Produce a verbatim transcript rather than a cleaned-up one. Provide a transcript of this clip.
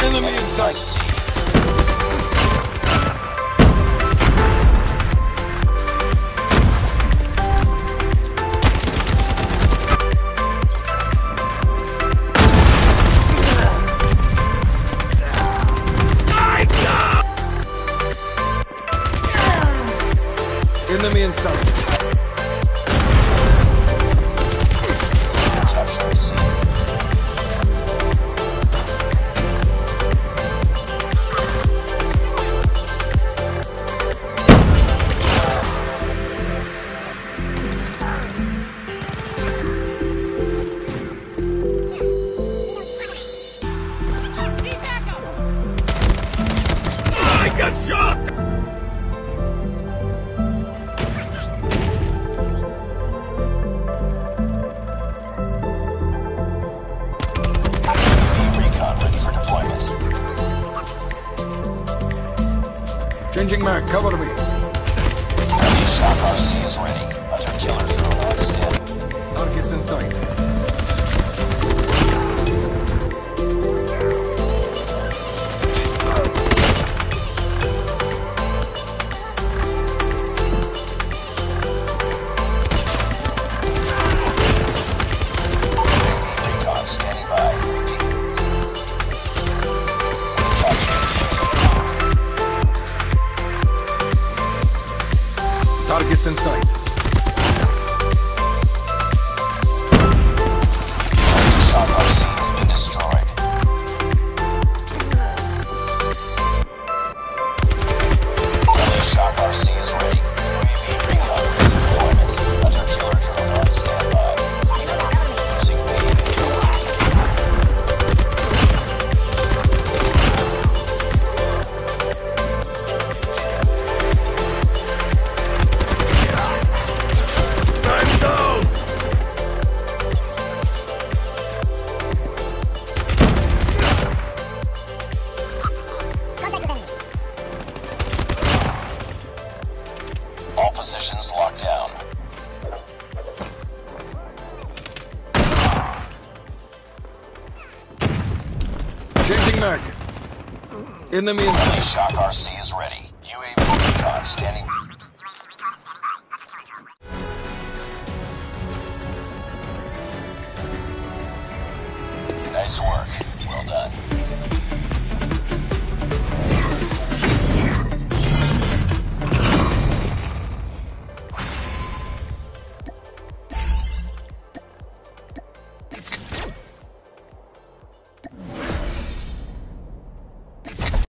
Enemy in sight. Enemy in sight. Capturing C. I got shot! Changing mag, cover me. Enemy Shock R C is ready. Hunter killer drone on stand. Targets in sight. Recon standing by. Targets in sight. Shock R C has been destroyed. Enemy Shock R C is ready. U A V recon ready for deployment. Hunter killer drone on standby. Using wave. I'm down! All positions locked down. Changing mag. Enemy in Enemy sight. Shock R C is ready. U A V recon standing. Nice work. Well done.